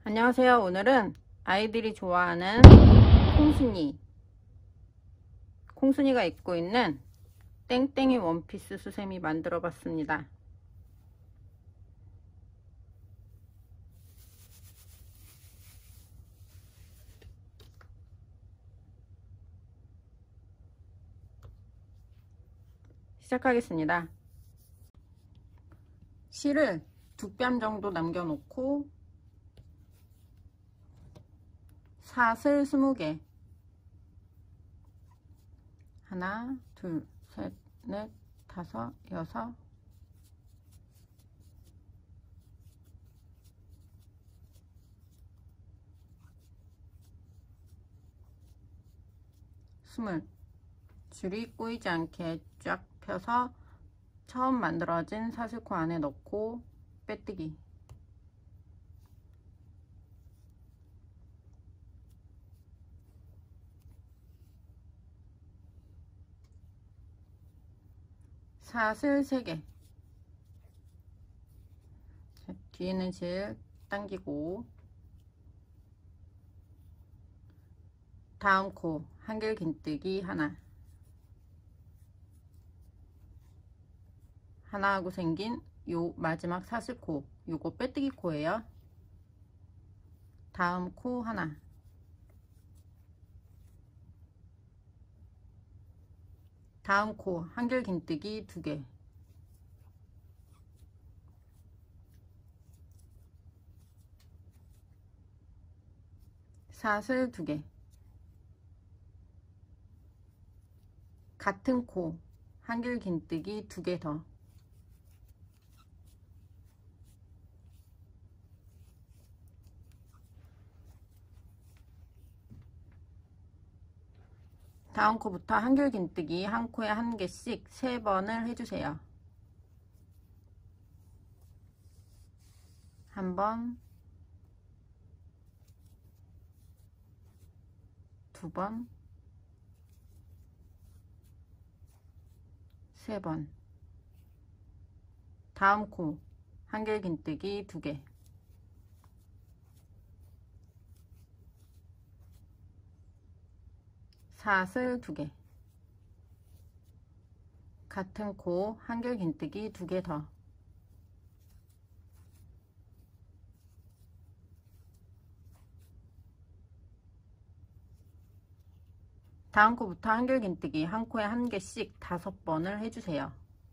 안녕하세요. 오늘은 아이들이 좋아하는 콩순이가 입고 있는 땡땡이 원피스 수세미 만들어 봤습니다. 시작하겠습니다. 실을 2뼘 정도 남겨놓고 사슬 20개, 하나, 둘, 셋, 넷, 다섯, 여섯, 스물. 줄이 꼬이지 않게 쫙 펴서 처음 만들어진 사슬코 안에 넣고 빼뜨기. 사슬 3개. 뒤에는 실 당기고 다음 코 한길 긴뜨기 하나 하고 생긴 요 마지막 사슬코, 요거 빼뜨기 코예요. 다음 코 하나, 다음 코 한길 긴뜨기 2개, 사슬 2개, 같은 코 한길 긴뜨기 2개 더, 다음 코부터 한길 긴뜨기 한 코에 1개씩 3번을 해주세요. 1번, 2번, 3번. 다음 코 한길 긴뜨기 2개, 사슬 2개, 같은 코 한길 긴뜨기 2개 더, 다음 코부터 한길 긴뜨기 한 코에 1개씩 5번을 해주세요.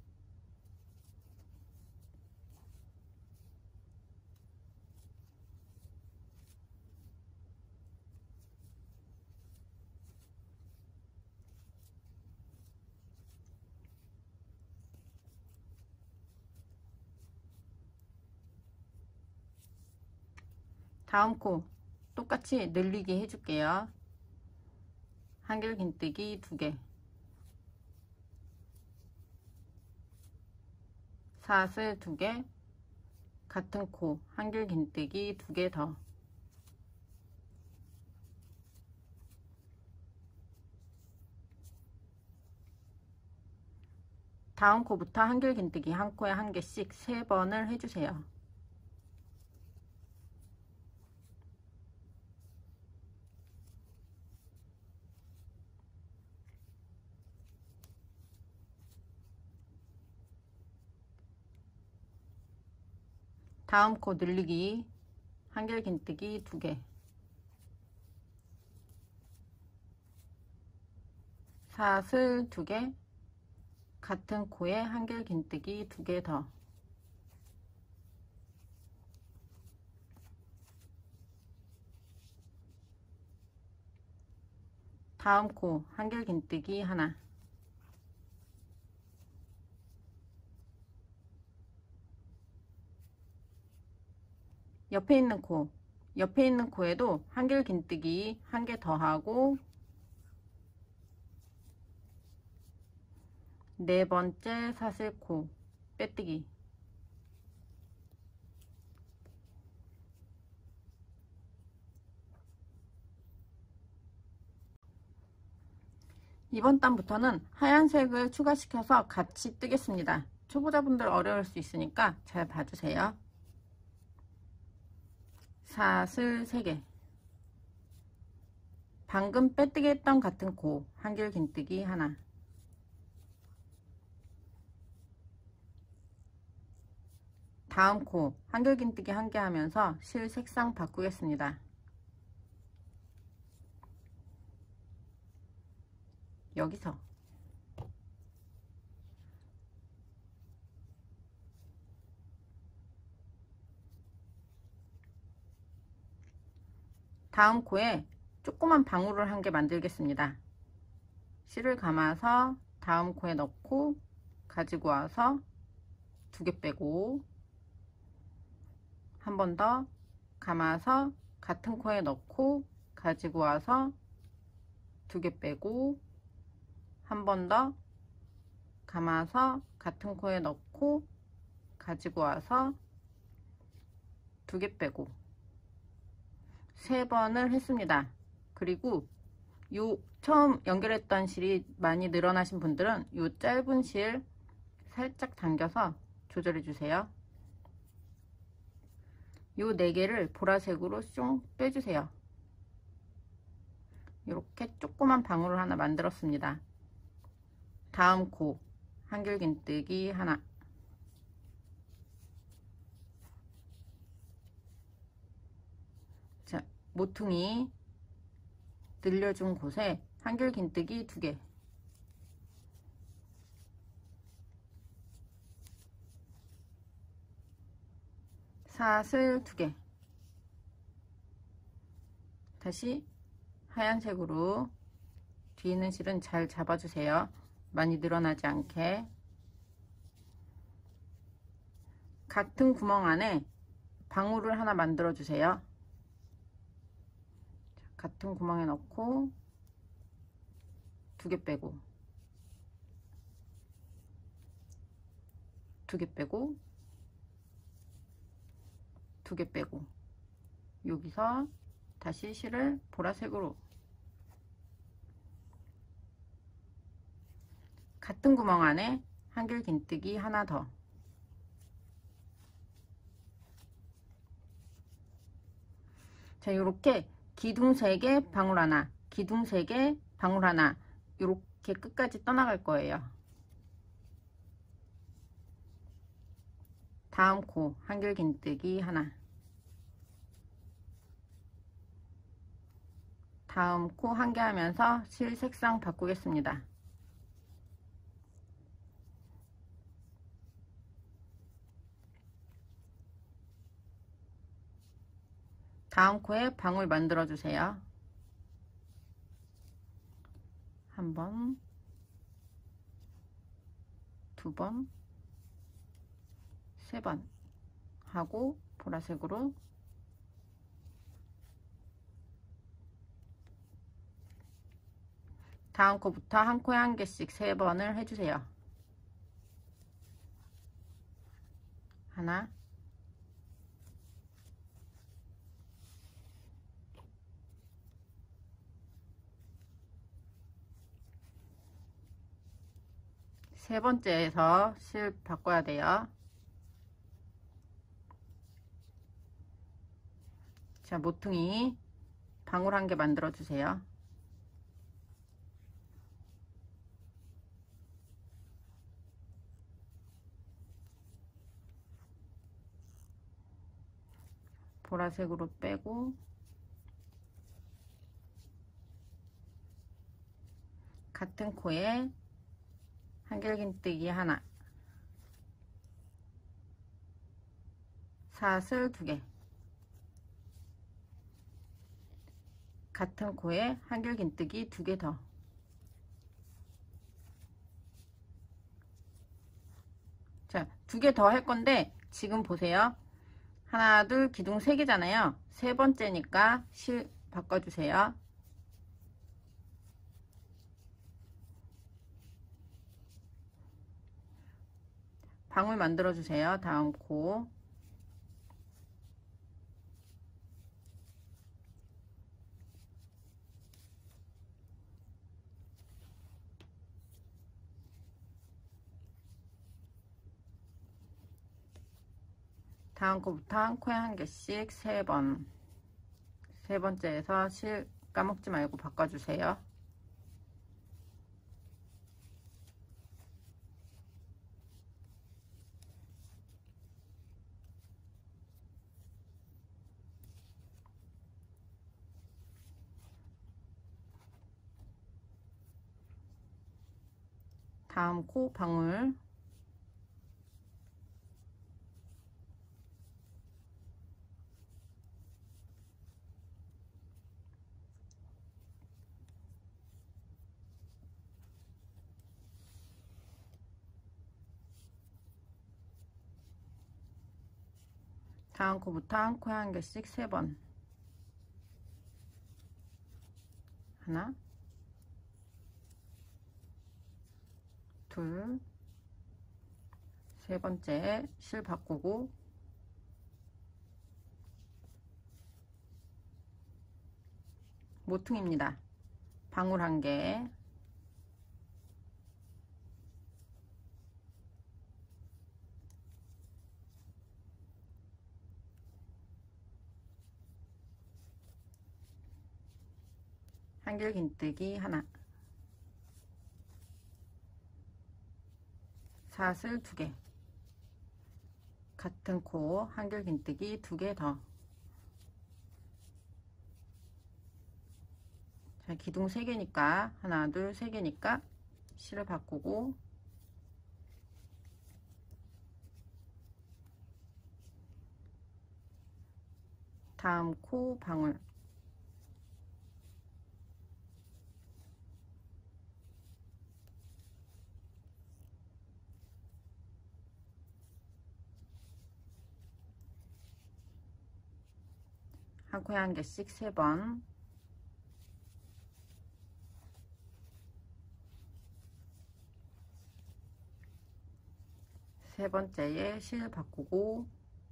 다음 코 똑같이 늘리기 해줄게요. 한길 긴뜨기 2개, 사슬 2개, 같은 코 한길 긴뜨기 2개 더, 다음 코부터 한길 긴뜨기 한 코에 1개씩 3번을 해주세요. 다음 코 늘리기 한길 긴뜨기 2개, 사슬 2개, 같은 코에 한길 긴뜨기 2개 더, 다음 코 한길 긴뜨기 하나, 옆에 있는 코에도 한길 긴뜨기 1개 더 하고 4번째 사슬코 빼뜨기, 이번 단부터는 하얀색을 추가시켜서 같이 뜨겠습니다. 초보자분들 어려울 수 있으니까 잘 봐주세요. 사슬 3개. 방금 빼뜨기 했던 같은 코 한길긴뜨기 하나. 다음 코 한길긴뜨기 1개 하면서 실 색상 바꾸겠습니다. 여기서 다음 코에 조그만 방울을 1개 만들겠습니다. 실을 감아서 다음 코에 넣고 가지고 와서 2개 빼고 한 번 더 감아서 같은 코에 넣고 가지고 와서 2개 빼고 한 번 더 감아서 같은 코에 넣고 가지고 와서 2개 빼고 3번을 했습니다. 그리고 요 처음 연결했던 실이 많이 늘어나신 분들은 요 짧은 실 살짝 당겨서 조절해 주세요. 요 4개를 보라색으로 숑 빼주세요. 이렇게 조그만 방울을 하나 만들었습니다. 다음 코 한길긴뜨기 하나. 자, 모퉁이 늘려준 곳에 한길긴뜨기 2개. 사슬 2개. 다시 하얀색으로 뒤에 있는 실은 잘 잡아주세요. 많이 늘어나지 않게. 같은 구멍 안에 방울을 하나 만들어 주세요. 같은 구멍에 넣고 2개 빼고 2개 빼고 2개 빼고 여기서 다시 실을 보라색으로 같은 구멍 안에 한길긴뜨기 하나 더. 자, 이렇게 기둥 3개 방울 하나, 기둥 3개 방울 하나, 이렇게 끝까지 떠나갈 거예요. 다음 코 한길긴뜨기 하나. 다음 코 1개 하면서 실 색상 바꾸겠습니다. 다음 코에 방울 만들어 주세요. 한 번, 2번, 3번 하고 보라색으로 다음 코부터 한 코에 1개씩 3번을 해주세요. 하나, 세 번째에서 실 바꿔야 돼요. 자, 모퉁이 방울 1개 만들어 주세요. 보라색으로 빼고 같은 코에 한길긴뜨기 하나, 사슬 2개, 같은 코에 한길긴뜨기 2개 더. 자, 2개 더 할 건데 지금 보세요. 하나, 둘, 기둥 3개잖아요. 세 번째니까 실 바꿔주세요. 방울 만들어 주세요. 다음 코 다음 코부터 한 코에 1개씩 3번. 세 번째에서 실 까먹지 말고 바꿔주세요. 다음 코 방울, 다음 코부터 한 코에 한 개씩 3번. 하나, 둘, 세 번째 실 바꾸고 모퉁입니다. 방울 한 개, 한길긴뜨기 하나, 사슬 2개, 같은 코 한길긴뜨기 2개 더. 자, 기둥 3개니까 하나, 둘, 3개니까 실을 바꾸고 다음 코 방울, 한 코에 한 개씩 3번. 세 번째에 실 바꾸고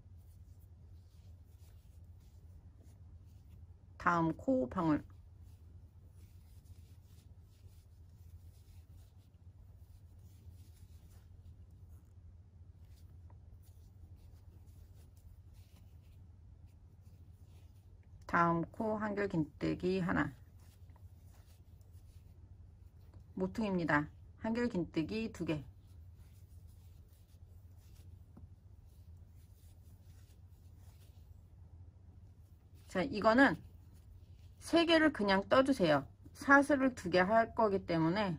다음 코 방울, 다음 코 한길긴뜨기 하나, 모퉁입니다. 한길긴뜨기 2개, 자, 이거는 3개를 그냥 떠주세요. 사슬을 2개 할 거기 때문에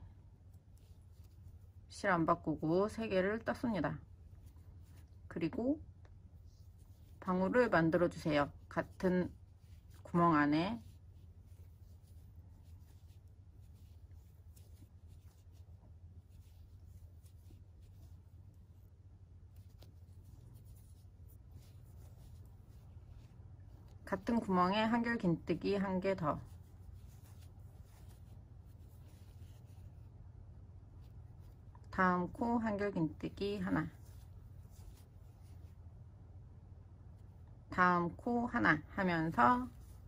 실 안 바꾸고 3개를 떴습니다. 그리고 방울을 만들어 주세요. 같은 구멍 안에 같은 구멍에 한길긴뜨기 한 개 더, 다음 코 한길긴뜨기 하나, 다음 코 하나 하면서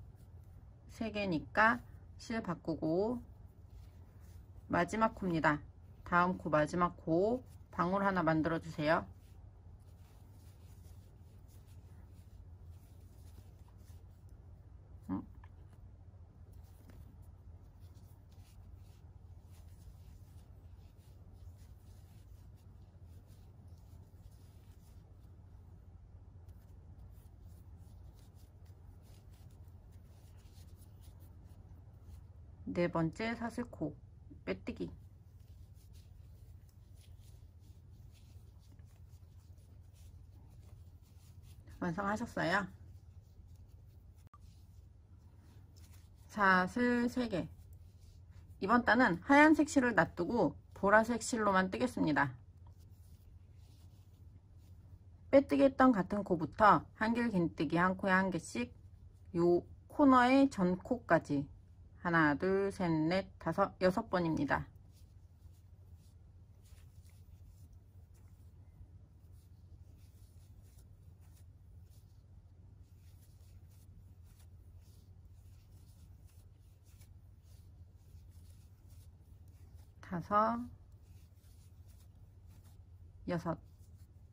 3개니까 실 바꾸고 마지막 코입니다. 다음 코 마지막 코 방울 하나 만들어 주세요. 네 번째 사슬코 빼뜨기, 완성하셨어요? 사슬 3개. 이번 단은 하얀색 실을 놔두고 보라색 실로만 뜨겠습니다. 빼뜨기 했던 같은 코부터 한길긴뜨기 한 코에 한 개씩 요 코너의 전 코까지 하나, 둘, 셋, 넷, 다섯, 6번입니다. 다섯, 6.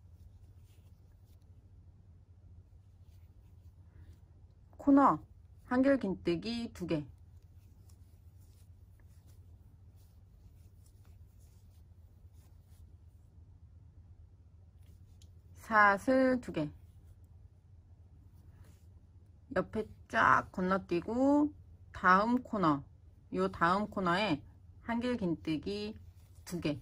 코너 한결 긴뜨기 2개, 사슬 2개, 옆에 쫙 건너뛰고 다음 코너, 요 다음 코너에 한길 긴뜨기 2개,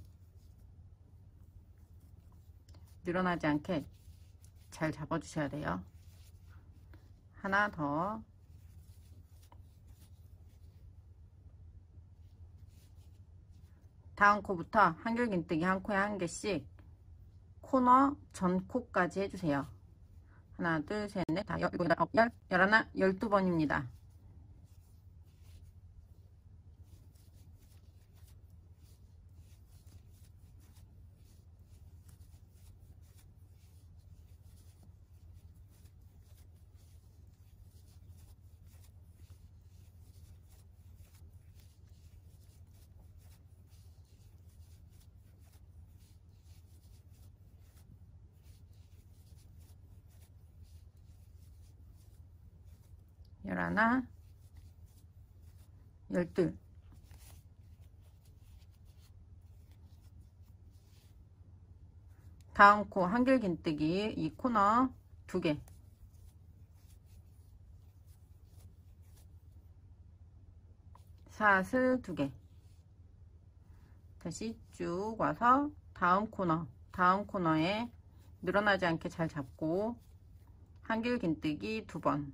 늘어나지 않게 잘 잡아주셔야 돼요. 하나 더, 다음 코부터 한길 긴뜨기 한 코에 한 개씩 코너 전 코까지 해주세요. 하나, 둘, 셋, 넷, 다, 열, 일곱, 여덟, 아홉, 열, 열하나, 12번입니다. 열하나, 12. 다음 코 한길 긴뜨기 이 코너 2개, 사슬 2개, 다시 쭉 와서 다음 코너에 늘어나지 않게 잘 잡고 한길 긴뜨기 2번,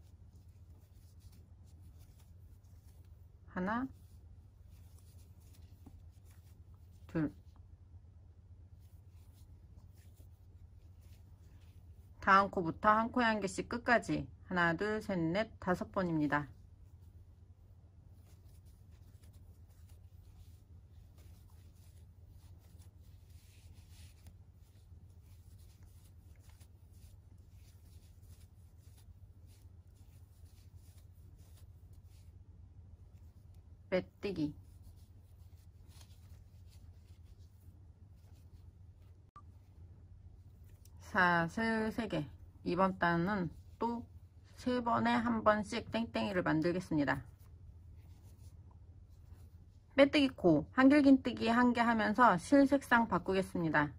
하나, 둘, 다음 코부터 한 코에 한 개씩 끝까지 하나, 둘, 셋, 넷, 5번입니다. 빼뜨기, 사슬 3개. 이번 단은 또 3번에 한 번씩 땡땡이를 만들겠습니다. 빼뜨기 코 한길 긴뜨기 1개 하면서 실 색상 바꾸겠습니다.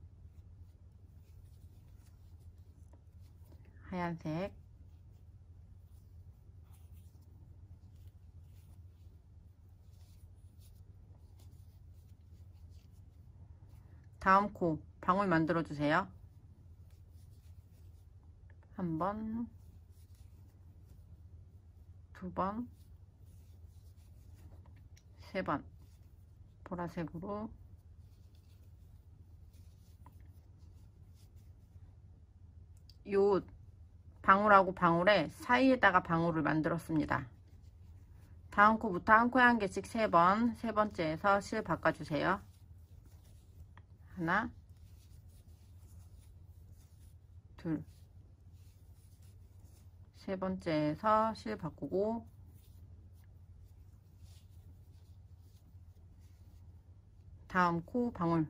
하얀색, 다음 코 방울 만들어 주세요. 한 번, 2번, 3번 보라색으로 요 방울하고 방울의 사이에다가 방울을 만들었습니다. 다음 코부터 한 코에 한 개씩 3번, 세 번째에서 실 바꿔주세요. 하나, 둘, 세 번째에서 실 바꾸고 다음 코 방울,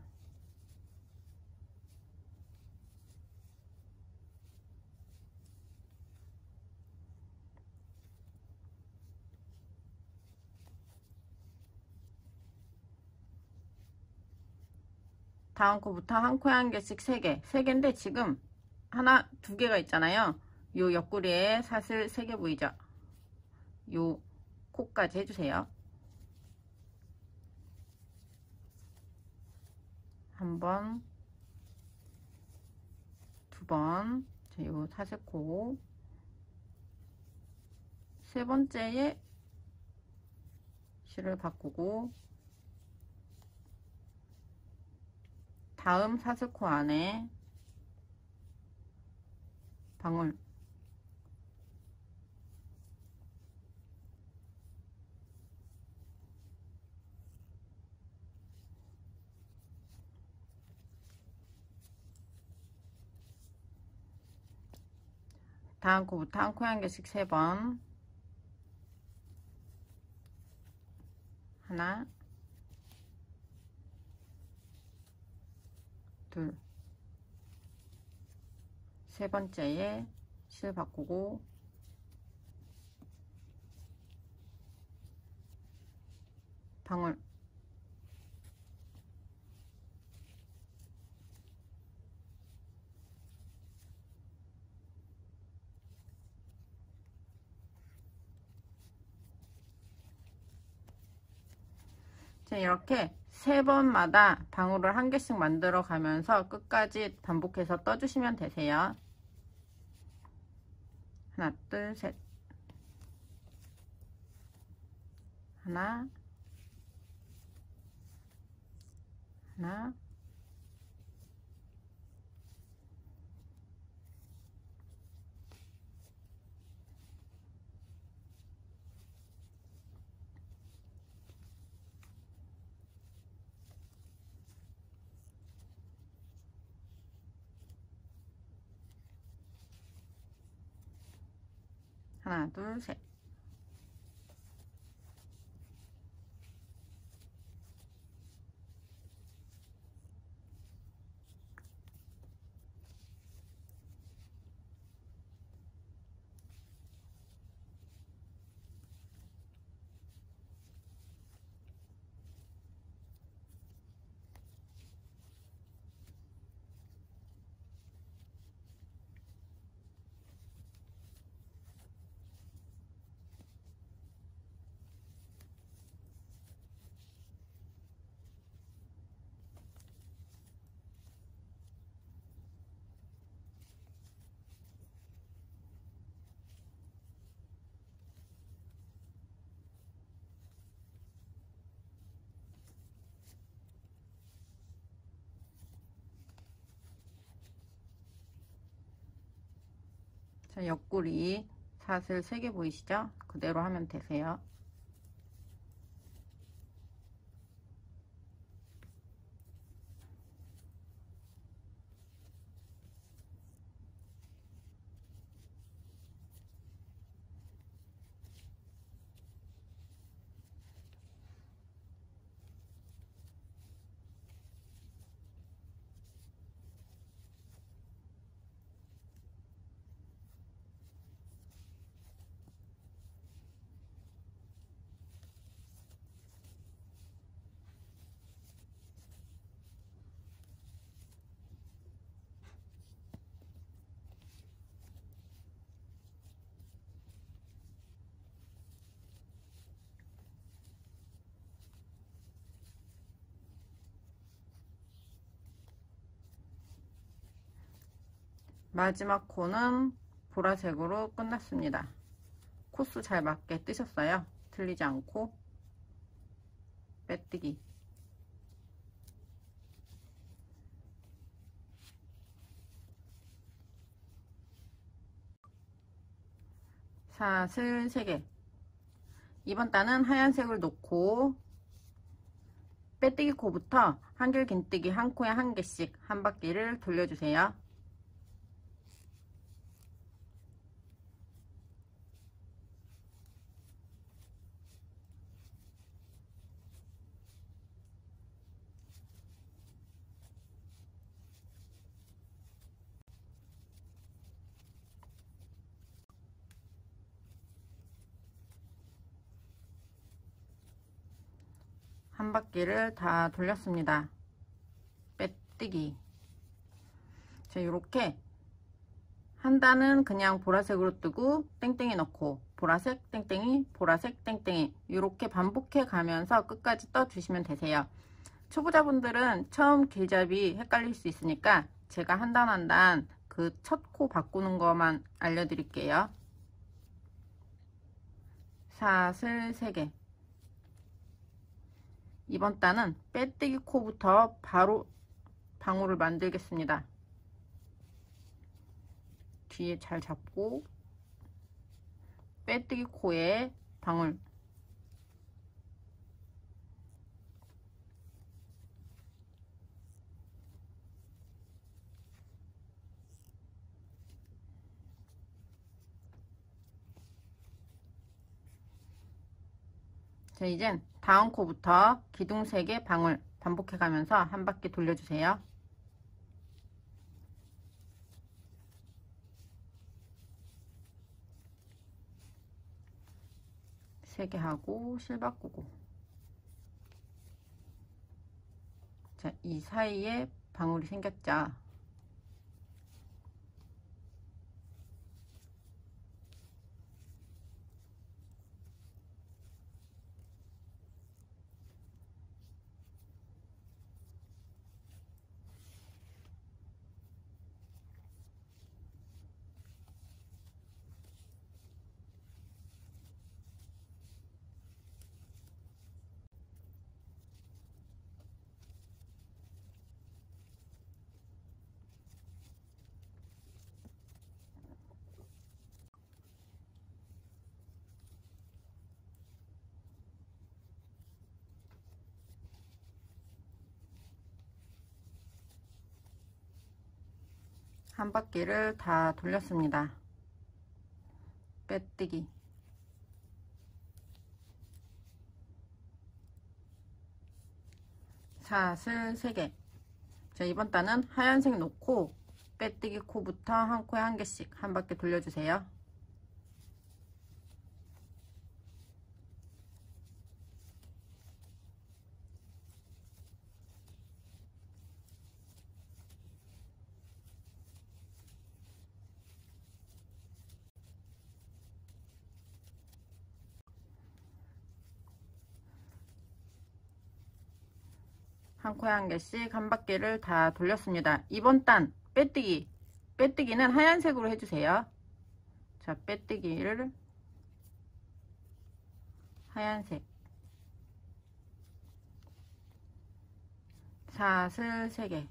다음 코부터 한 코에 한 개씩 3개, 3개인데 지금 하나, 2개가 있잖아요. 요 옆구리에 사슬 3개 보이죠? 요 코까지 해주세요. 한 번, 2번, 요 사슬코, 세 번째에 실을 바꾸고 다음 사슬코 안에 방울, 다음 코부터 한 코에 한 개씩 3번, 하나, 둘, 세 번째에 실 바꾸고 방울 이렇게 3번마다 방울을 1개씩 만들어 가면서 끝까지 반복해서 떠주시면 되세요. 하나, 둘, 셋. 하나, 하나, 하나, 둘, 셋. 자, 옆구리 사슬 3개 보이시죠? 그대로 하면 되세요. 마지막 코는 보라색으로 끝났습니다. 코스 잘 맞게 뜨셨어요. 틀리지 않고 빼뜨기. 사슬 3개. 이번 단은 하얀색을 놓고 빼뜨기 코부터 한길 긴뜨기 한 코에 1개씩 한 바퀴를 돌려주세요. 한 바퀴를 다 돌렸습니다. 빼뜨기. 자, 이렇게 한 단은 그냥 보라색으로 뜨고 땡땡이 넣고 보라색 땡땡이 보라색 땡땡이 이렇게 반복해 가면서 끝까지 떠 주시면 되세요. 초보자분들은 처음 길잡이 헷갈릴 수 있으니까 제가 한 단 한 단 그 첫 코 바꾸는 것만 알려드릴게요. 사슬 3개. 이번 단은 빼뜨기 코부터 바로 방울을 만들겠습니다. 뒤에 잘 잡고 빼뜨기 코에 방울. 자, 이젠 다음 코부터 기둥색의 방울 반복해 가면서 한 바퀴 돌려주세요. 3개 하고 실 바꾸고 자, 이 사이에 방울이 생겼죠. 한 바퀴를 다 돌렸습니다. 빼뜨기. 사슬 3개. 자, 이번 단은 하얀색 놓고 빼뜨기 코부터 한 코에 한 개씩 한 바퀴 돌려주세요. 한 코에 한 개씩 한 바퀴를 다 돌렸습니다. 이번 단 빼뜨기. 빼뜨기는 하얀색으로 해주세요. 자, 빼뜨기를 하얀색. 사슬 3개.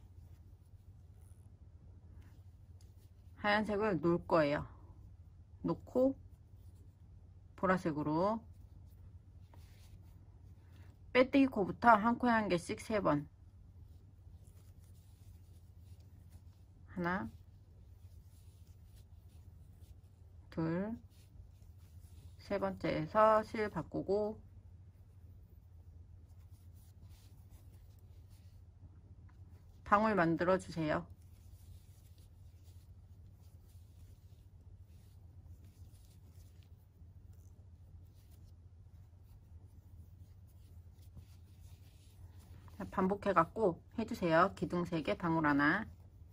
하얀색을 놓을 거예요. 놓고 보라색으로 빼뜨기 코부터 한 코에 한 개씩 3번. 하나, 둘, 세 번째에서 실 바꾸고 방울 만들어 주세요. 반복해 갖고 해주세요. 기둥 3개, 방울 하나.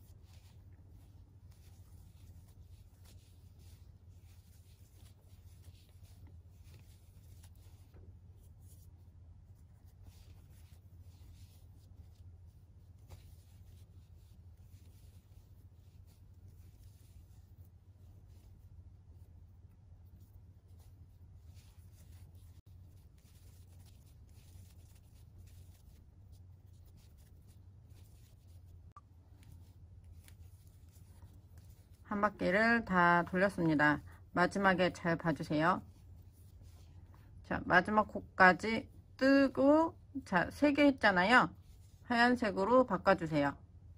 한 바퀴를 다 돌렸습니다. 마지막에 잘 봐주세요. 자, 마지막 코까지 뜨고, 자, 3개 했잖아요. 하얀색으로 바꿔주세요.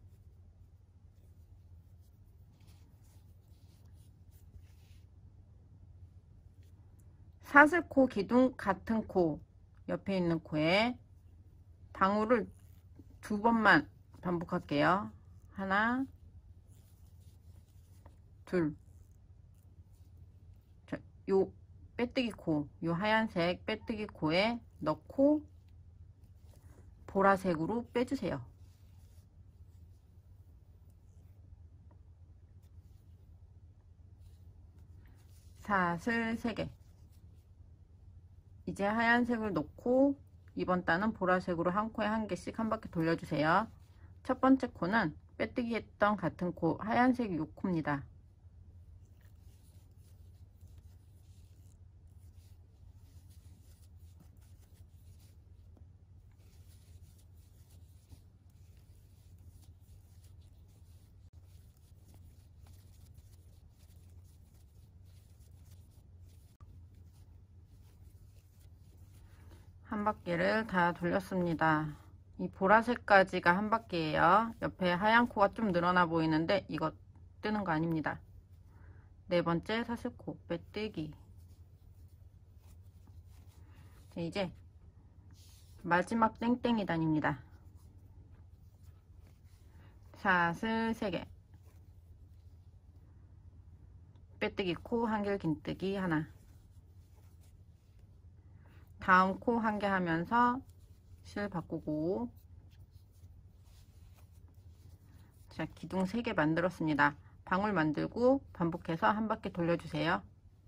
사슬코 기둥 같은 코, 옆에 있는 코에 방울을 2번만 반복할게요. 하나, 둘. 자, 요 빼뜨기 코, 요 하얀색 빼뜨기 코에 넣고 보라색으로 빼주세요. 사슬 3개. 이제 하얀색을 넣고 이번 단은 보라색으로 한 코에 한 개씩 한 바퀴 돌려주세요. 첫 번째 코는 빼뜨기 했던 같은 코, 하얀색 요 코입니다. 한 바퀴를 다 돌렸습니다. 이 보라색까지가 한 바퀴예요. 옆에 하얀 코가 좀 늘어나 보이는데 이거 뜨는 거 아닙니다. 네 번째 사슬코 빼뜨기. 자, 이제 마지막 땡땡이 단입니다. 사슬 3개. 빼뜨기 코 한길 긴뜨기 하나. 다음 코 한 개 하면서 실 바꾸고 자, 기둥 3개 만들었습니다. 방울 만들고 반복해서 한 바퀴 돌려주세요.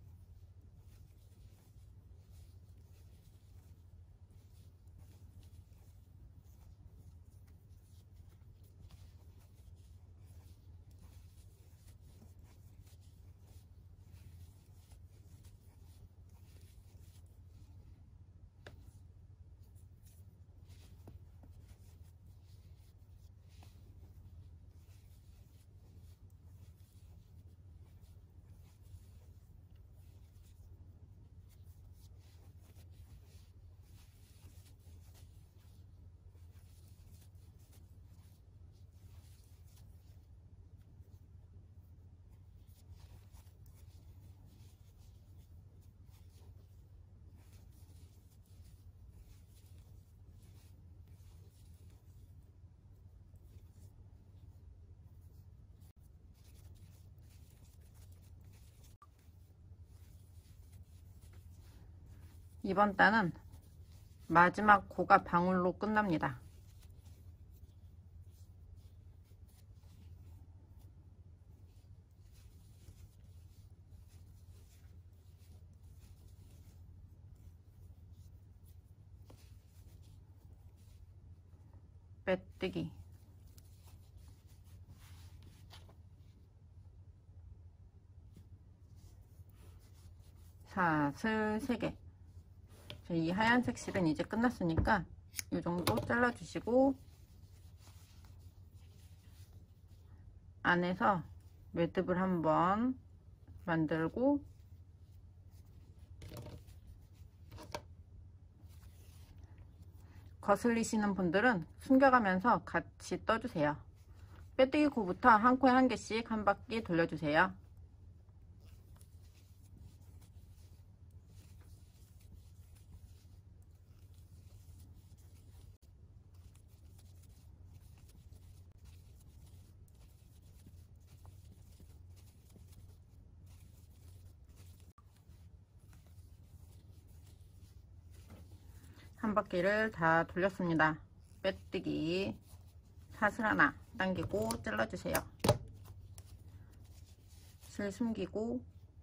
이번 단은 마지막 코가 방울로 끝납니다. 빼뜨기, 사슬 3개. 이 하얀색 실은 이제 끝났으니까 이 정도 잘라주시고 안에서 매듭을 한번 만들고 거슬리시는 분들은 숨겨가면서 같이 떠주세요. 빼뜨기 코부터 한 코에 한 개씩 한 바퀴 돌려주세요. 한 바퀴를 다 돌렸습니다. 빼뜨기, 사슬 하나 당기고 잘라주세요. 실 숨기고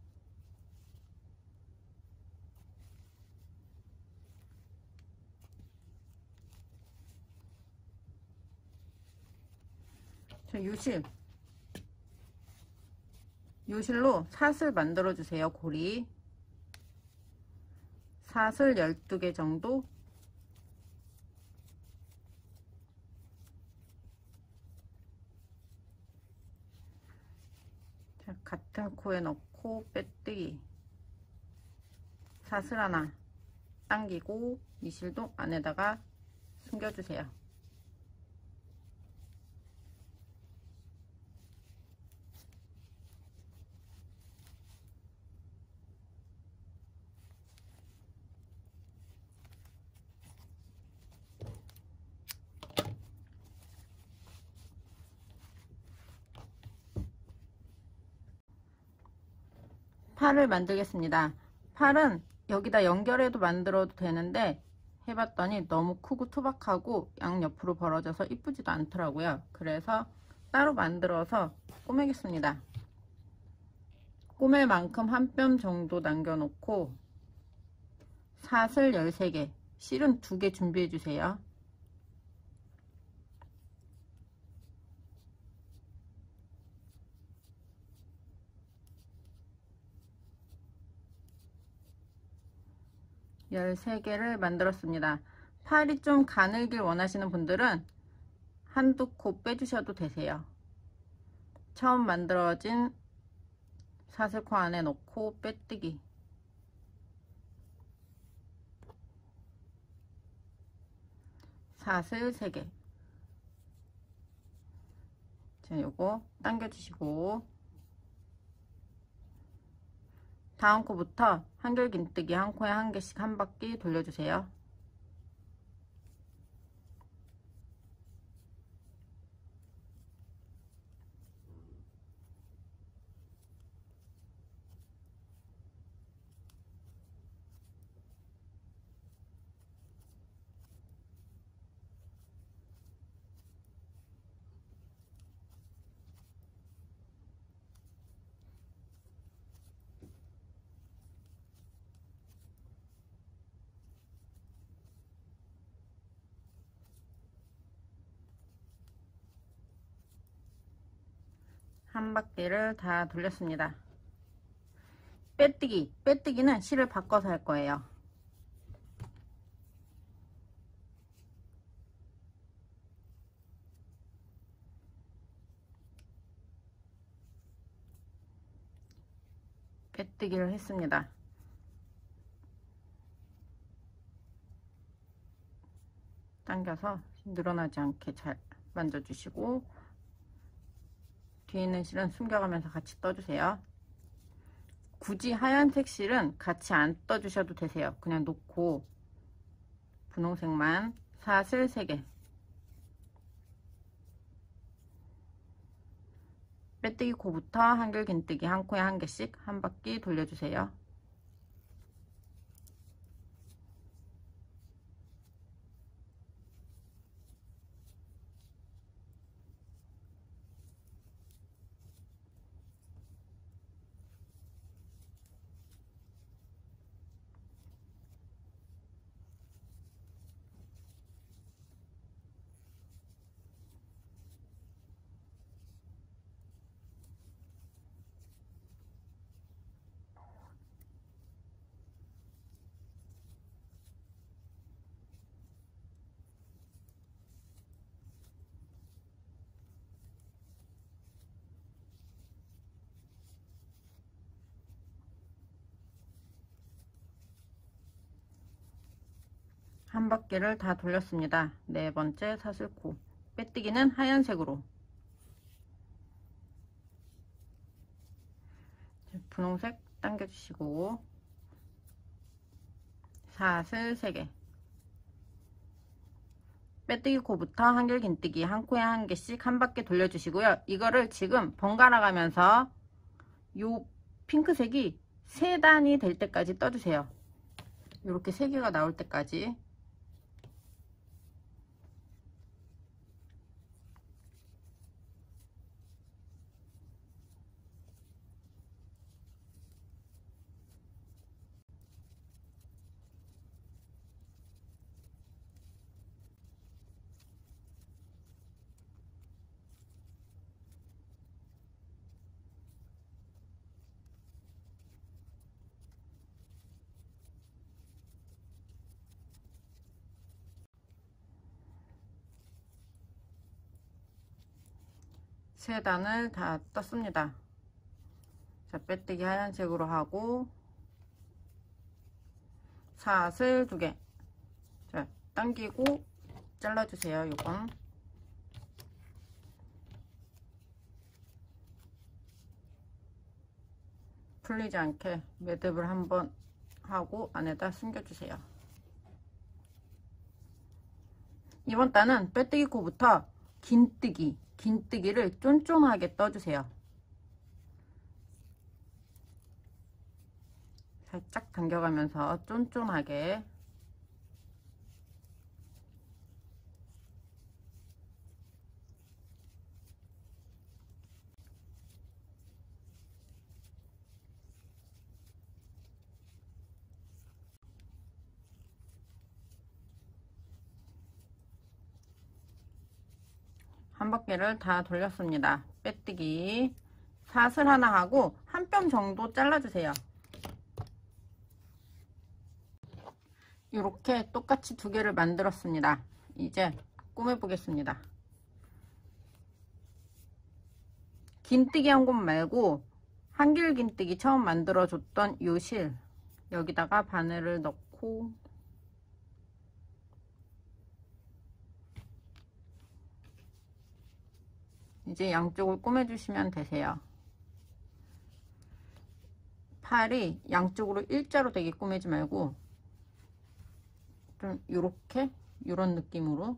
요실로 사슬 만들어 주세요. 고리 사슬 12개 정도. 자, 같은 코에 넣고 빼뜨기, 사슬 하나 당기고 이 실도 안에다가 숨겨주세요. 팔을 만들겠습니다. 팔은 여기다 연결해도 만들어도 되는데 해봤더니 너무 크고 투박하고 양옆으로 벌어져서 이쁘지도 않더라고요. 그래서 따로 만들어서 꼬매겠습니다. 꼬맬 만큼 한 뼘 정도 남겨놓고 사슬 13개, 실은 2개 준비해 주세요. 열세 개를 만들었습니다. 팔이 좀 가늘길 원하시는 분들은 한두 코 빼주셔도 되세요. 처음 만들어진 사슬코 안에 넣고 빼뜨기, 사슬 3개. 자, 요거 당겨주시고 다음 코부터 한결긴뜨기 한 코에 한 개씩 한 바퀴 돌려주세요. 한 바퀴를 다 돌렸습니다. 빼뜨기는 실을 바꿔서 할 거예요. 빼뜨기를 했습니다. 당겨서 늘어나지 않게 잘 만져주시고 뒤에 있는 실은 숨겨가면서 같이 떠주세요. 굳이 하얀색 실은 같이 안 떠주셔도 되세요. 그냥 놓고 분홍색만 사슬 3개, 빼뜨기 코부터 한길 긴뜨기 한 코에 한 개씩 한 바퀴 돌려주세요. 한 바퀴를 다 돌렸습니다. 네 번째 사슬코, 빼뜨기는 하얀색으로, 분홍색 당겨주시고 사슬 3개, 빼뜨기 코부터 한길 긴뜨기 한 코에 한 개씩 한 바퀴 돌려주시고요. 이거를 지금 번갈아 가면서 요 핑크색이 3단이 될 때까지 떠주세요. 이렇게 3개가 나올 때까지. 세 단을 다 떴습니다. 자, 빼뜨기 하얀색으로 하고 사슬 2개, 자, 당기고 잘라주세요. 요건 풀리지 않게 매듭을 한번 하고 안에다 숨겨주세요. 이번 단은 빼뜨기 코부터 긴뜨기를 쫀쫀하게 떠주세요. 살짝 당겨가면서 쫀쫀하게. 한 바퀴를 다 돌렸습니다. 빼뜨기 사슬 하나 하고 한 뼘 정도 잘라주세요. 이렇게 똑같이 2개를 만들었습니다. 이제 꾸며 보겠습니다. 긴뜨기 한 곳 말고 한길 긴뜨기 처음 만들어 줬던 요 실 여기다가 바늘을 넣고 이제 양쪽을 꾸며 주시면 되세요. 팔이 양쪽으로 일자로 되게 꾸미지 말고 좀 요렇게 요런 느낌으로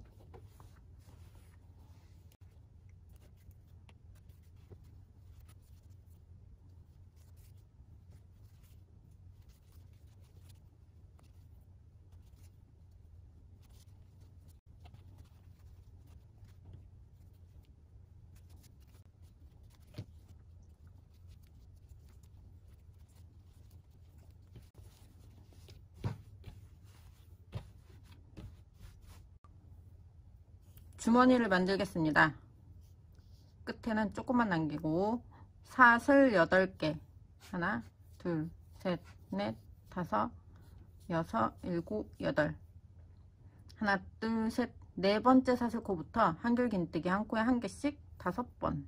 주머니를 만들겠습니다. 끝에는 조금만 남기고 사슬 8개. 하나, 둘, 셋, 넷, 다섯, 여섯, 일곱, 여덟. 하나, 둘, 셋. 네 번째 사슬코부터 한줄 긴뜨기 한 코에 한 개씩 5번.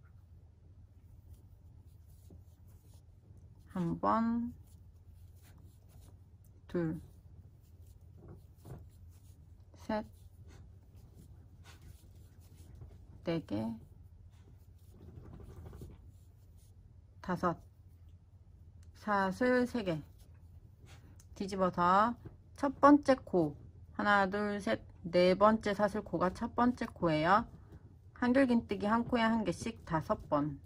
한 번, 둘, 셋, 4개, 5. 사슬 3개. 뒤집어서 첫 번째 코. 하나, 둘, 셋. 네 번째 사슬코가 첫 번째 코예요. 한줄 긴뜨기 한 코에 한 개씩 5번.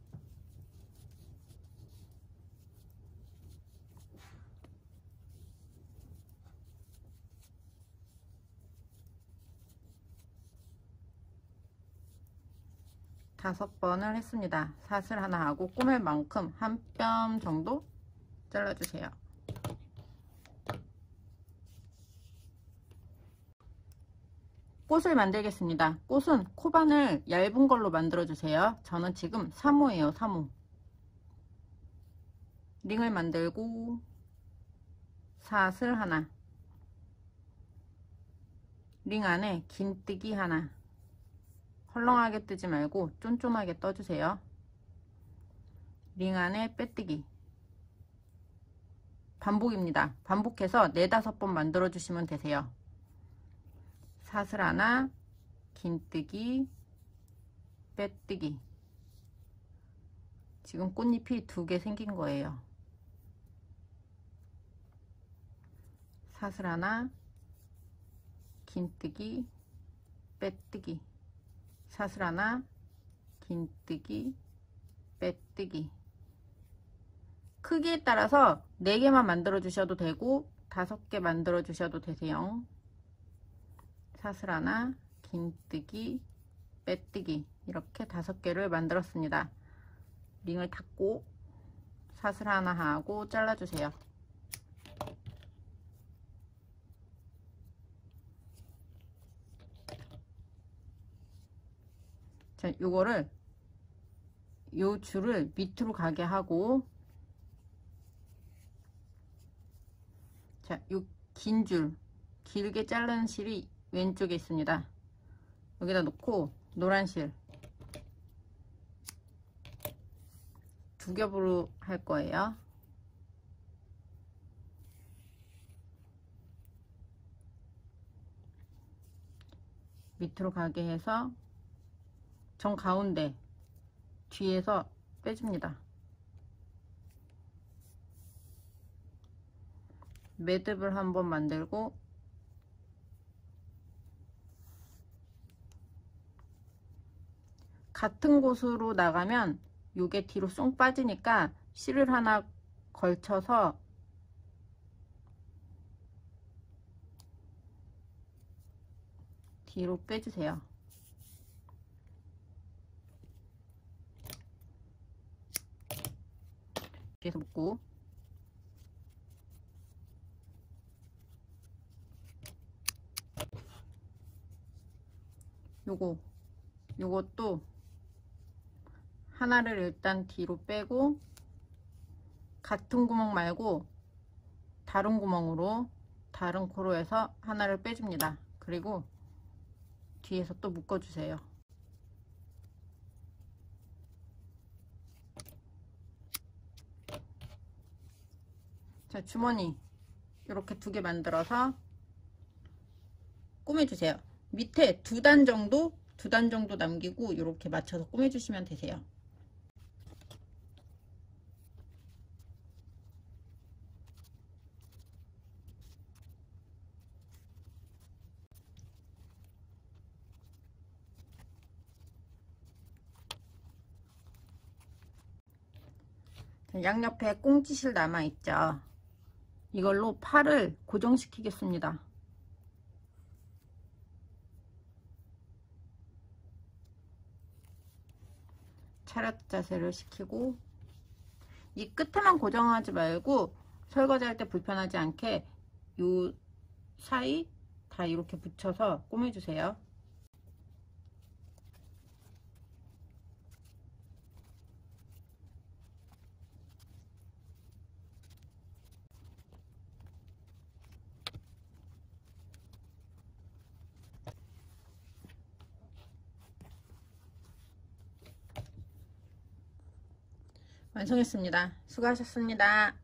다섯 번을 했습니다. 사슬 하나 하고 꼬맬 만큼 한 뼘 정도 잘라주세요. 꽃을 만들겠습니다. 꽃은 코바늘 얇은 걸로 만들어 주세요. 저는 지금 3호예요. 3호. 링을 만들고 사슬 하나, 링 안에 긴뜨기 하나. 헐렁하게 뜨지 말고 쫀쫀하게 떠주세요. 링 안에 빼뜨기. 반복입니다. 반복해서 4-5번 만들어 주시면 되세요. 사슬 하나, 긴뜨기, 빼뜨기. 지금 꽃잎이 2개 생긴 거예요. 사슬 하나, 긴뜨기, 빼뜨기. 사슬 하나, 긴뜨기, 빼뜨기. 크기에 따라서 4개만 만들어 주셔도 되고 5개 만들어 주셔도 되세요. 사슬 하나, 긴뜨기, 빼뜨기. 이렇게 5개를 만들었습니다. 링을 닫고 사슬 하나 하고 잘라주세요. 자, 요거를 요 줄을 밑으로 가게 하고, 자, 요 긴 줄, 길게 자른 실이 왼쪽에 있습니다. 여기다 놓고 노란 실 2겹으로 할 거예요. 밑으로 가게 해서 정 가운데 뒤에서 빼줍니다. 매듭을 한번 만들고 같은 곳으로 나가면 요게 뒤로 쏙 빠지니까 실을 하나 걸쳐서 뒤로 빼주세요. 뒤에서 묶고 요것도 하나를 일단 뒤로 빼고 같은 구멍 말고 다른 구멍으로 다른 코로 해서 하나를 빼줍니다. 그리고 뒤에서 또 묶어주세요. 자, 주머니 이렇게 2개 만들어서 꾸며주세요. 밑에 2단 정도 남기고 이렇게 맞춰서 꾸며주시면 되세요. 양옆에 꽁지실 남아있죠. 이걸로 팔을 고정시키겠습니다. 차렷 자세를 시키고 이 끝에만 고정하지 말고 설거지할 때 불편하지 않게 요 사이 다 이렇게 붙여서 꾸며주세요. 완성했습니다. 수고하셨습니다.